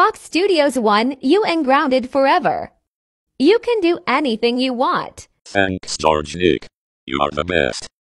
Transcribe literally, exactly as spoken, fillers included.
Roblox Studios one you and grounded forever. You can do anything you want. Thanks, George Nick. You are the best.